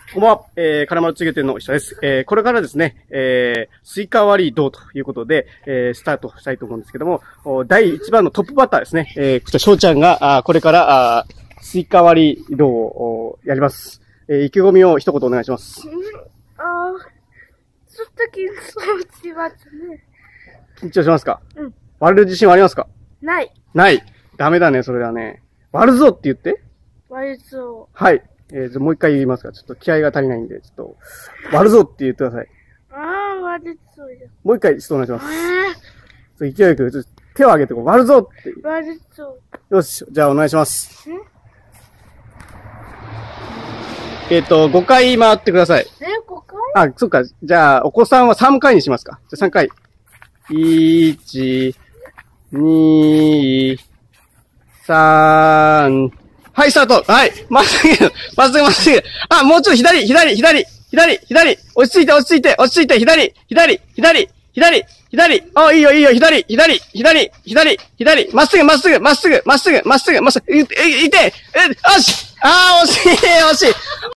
こんばんは、金丸中継店の石田です。これからですね、スイカ割り道ということで、スタートしたいと思うんですけども、第1番のトップバッターですね、こちら翔ちゃんが、これから、スイカ割り道をやります。意気込みを一言お願いします。 ちょっと緊張しますね。 緊張しますか？ うん。 割れる自信はありますか？ ない。 ない。ダメだね、それはね。割るぞって言って。 割るぞ。 はい。もう一回言いますか？ちょっと気合が足りないんで、ちょっと、割るぞって言ってください。 割るぞよ。 もう一回ちょっとお願いします。勢いよく、手を挙げて割るぞって。 割るぞ。 よし、じゃあお願いします。5回回ってください。 5回？ あ、そっか。じゃあ、お子さんは3回にしますか。じゃあ3回。1、2、3、はい、スタート。はい。まっすぐ。あ、もうちょっと左。落ち着いて、左。あ、いいよ、左。まっすぐ。いて。よし。あー、惜しい。